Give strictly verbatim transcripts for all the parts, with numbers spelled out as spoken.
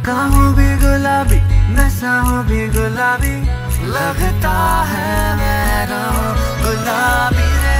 कहूँ भी गुलाबी, नशा हूँ भी गुलाबी, लगता है मैं रहूं गुलाबी रे।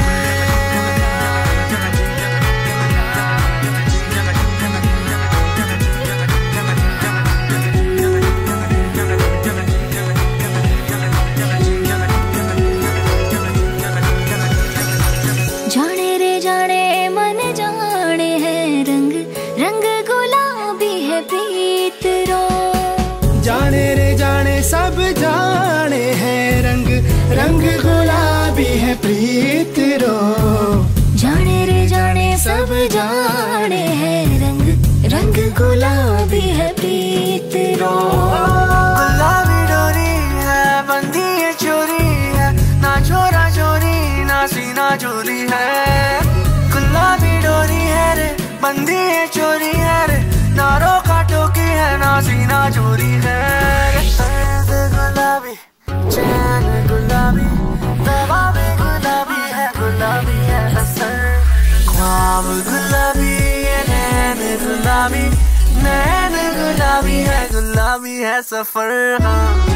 जाने रे जाने मन जाने है रंग, रंग गुलाबी है प्रीत रो। जाने रे जाने सब जाने है रंग, रंग गुलाबी है प्रीत रो। जाने रे जाने सब जाने है रंग, रंग गुलाबी है प्रीत रो। गुलाबी डोरी है बंधी है चोरी है, ना छोरा चोरी ना सीना चोरी है। गुलाबी डोरी है रे बंधी है चोरी है रे, ना रोका टोकी है ना सीना चोरी है। गुलाबी चैन गुलाबी, दवा भी गुलाबी है, गुलाबी है असर। ख्वाब गुलाबी है नैन गुलाबी, नैन गुलाबी है, गुलाबी है सफर।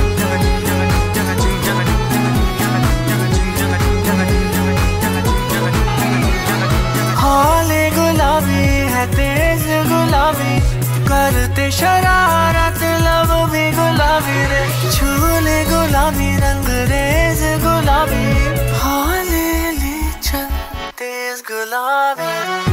हौले गुलाबी है तेज गुलाबी, करते शरारत लब भी गुलाबी रे। छूले गुलाबी रंग रेज गुलाबी, हौले ले चल तेज गुलाबी।